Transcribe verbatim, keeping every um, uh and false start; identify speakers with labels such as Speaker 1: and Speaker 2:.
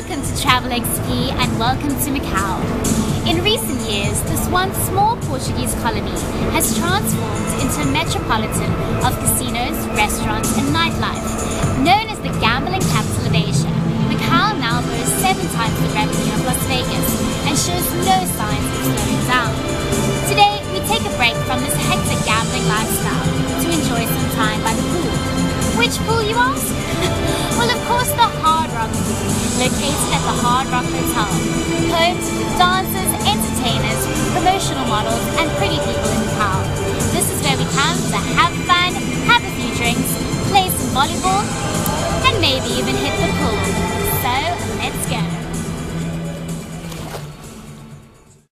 Speaker 1: Welcome to TravelXP and welcome to Macau. In recent years, this once small Portuguese colony has transformed into a metropolitan of casinos, restaurants and nightlife. Known as the gambling capital of Asia, Macau now boasts seven times the revenue of Las Vegas and shows no signs of slowing down. Today, we take a break from this hectic gambling lifestyle to enjoy some time by the pool. Which pool, you ask? Well, of course, the Hard Rock Pool, located at the Hard Rock Hotel, home to the dancers, entertainers, promotional models, and pretty people